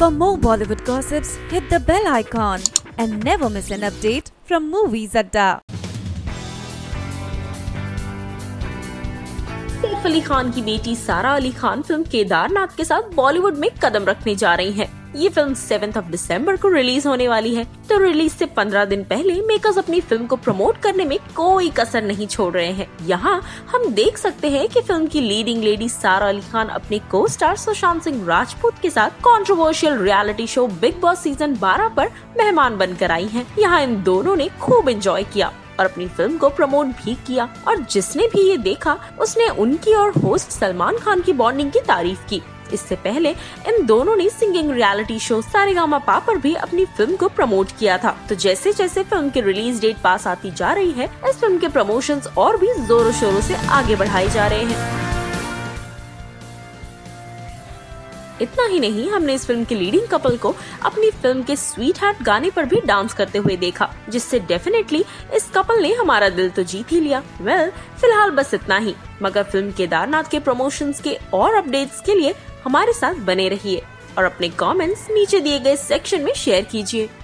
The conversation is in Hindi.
For more Bollywood gossips, hit the bell icon and never miss an update from Movies Adda. Saif Ali Khan की बेटी सारा अली खान फिल्म केदारनाथ के साथ बॉलीवुड में कदम रखने जा रही हैं। ये फिल्म 7 दिसंबर को रिलीज होने वाली है। तो रिलीज से 15 दिन पहले मेकर्स अपनी फिल्म को प्रमोट करने में कोई कसर नहीं छोड़ रहे हैं। यहाँ हम देख सकते हैं कि फिल्म की लीडिंग लेडी सारा अली खान अपने को स्टार सुशांत सिंह राजपूत के साथ controversial reality show Bigg Boss season 12 पर मेहमान बनकर आई हैं। यहाँ इन दोनों ने खूब एंजॉय किया और अपनी फिल्म को प्रमोट भी किया और जिसने भी ये देखा उसने उनकी और होस्ट सलमान खान की बॉन्डिंग की तारीफ की। इससे पहले इन दोनों ने सिंगिंग रियलिटी शो सारेगामापा पर भी अपनी फिल्म को प्रमोट किया था। तो जैसे जैसे फिल्म की रिलीज डेट पास आती जा रही है, इस फिल्म के प्रमोशंस और भी जोरों शोरों से आगे बढ़ाए जा रहे हैं। इतना ही नहीं, हमने इस फिल्म के लीडिंग कपल को अपनी फिल्म के स्वीट हार्ट गाने पर भी डांस करते हुए देखा, जिससे डेफिनेटली इस कपल ने हमारा दिल तो जीत ही लिया। फिलहाल बस इतना ही, मगर फिल्म केदारनाथ के प्रमोशंस के और अपडेट्स के लिए हमारे साथ बने रहिए और अपने कमेंट्स नीचे दिए गए सेक्शन में शेयर कीजिए।